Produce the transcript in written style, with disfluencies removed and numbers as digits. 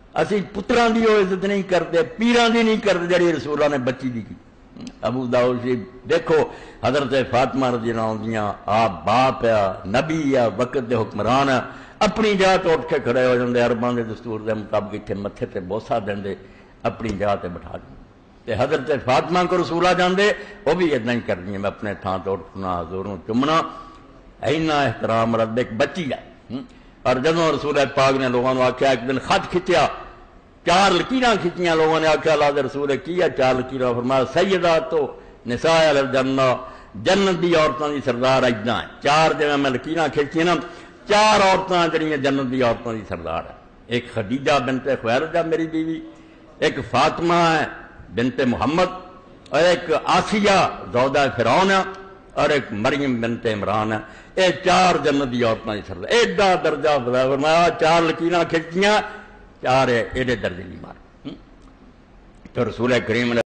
اسی پتران دی عزت نہیں کرتے، پیران دی نہیں کرتے جڑی رسولہ نے بچی دی کی۔ ابو داؤد شریف دیکھو حضرت فاطمہ رضی اللہ عنہ آپ باپ ہے، نبی ہے، وقت دے حکمران ہے، اپنی جگہ تو اٹھ کے کھڑے ہو جاندے، عرباں دے دستور دے مطابق اتنے متھے تے بوسا دیندے، اپنی جگہ تے بٹھا دیں۔ تے حضرت فاطمہ کو رسولہ جاندے وہ بھی اتنا ہی کرنی ہے، میں اپنے تھان تو اٹھنا، حضوروں چمنا، اینا احترام رب ایک بچی ہے۔ اور جدوں رسول پاک نے لوگوں نے آخیا، ایک دن خط کھچیا، 4 لکیراں کھچیاں، لوگوں نے آخیا اللہ دے رسول کی ہے 4 لکیراں؟ فرمایا سیدات تو نساء الجنہ، جنت دی عورتوں دی سردار اجنا ہے۔ 4 جگہ میں لکیراں کھچیاں نا، 4 عورتاں جڑیاں جنت دی عورتوں دی سردار ہے۔ ایک خدیجہ بنت خویلد ہے میری بیوی، ایک فاطمہ ہے بنت محمد، اور ایک آسیہ زوجہ فرعون ہے، اور ایک مریم بنت عمران ہے۔ اے 4 جنت دی عورتوں دی سردار، ایڈا درجہ فرمایا 4 لکیراں کھچیاں، 4 ایڈے درجے نہیں مار۔ تو رسول کریم